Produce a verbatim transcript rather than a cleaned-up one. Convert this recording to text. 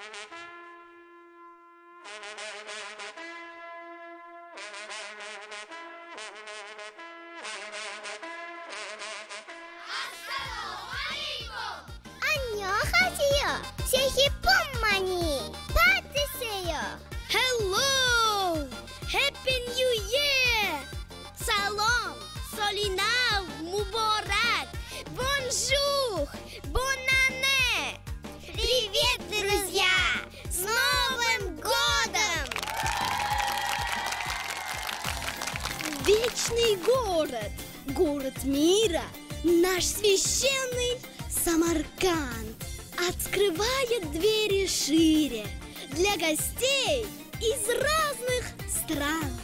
안녕하세요. 새해복많이 받으세요. Hello! Happy New Year! Salam! Solina! Mubarak! Bonjour! Bonne année! Привет, друзья! С Новым годом! Вечный город, город мира, наш священный Самарканд открывает двери шире для гостей из разных стран.